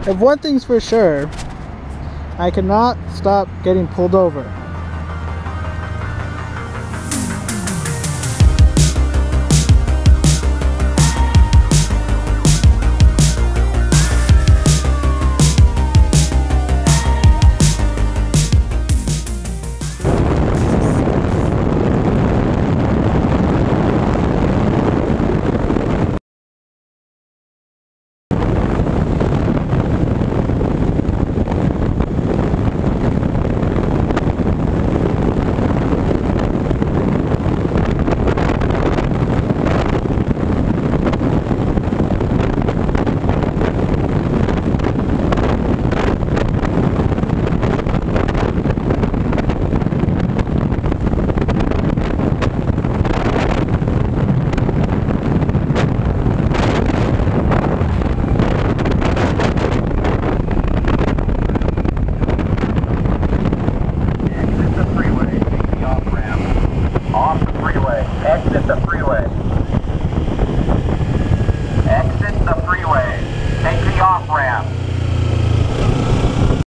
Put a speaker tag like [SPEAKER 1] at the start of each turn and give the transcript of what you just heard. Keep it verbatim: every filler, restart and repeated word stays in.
[SPEAKER 1] If one thing's for sure, I cannot stop getting pulled over.
[SPEAKER 2] Exit the freeway.